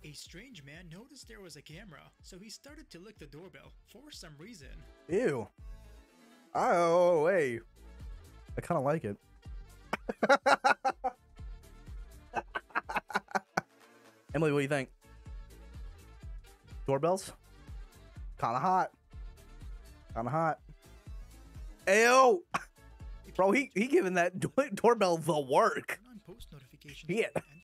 A strange man noticed there was a camera, so he started to lick the doorbell for some reason. Ew. Oh, hey. I kind of like it. Emily, what do you think? Doorbells? Kind of hot. Kind of hot. Ew. Bro, he giving that doorbell the work. Turn on post notifications Yeah. and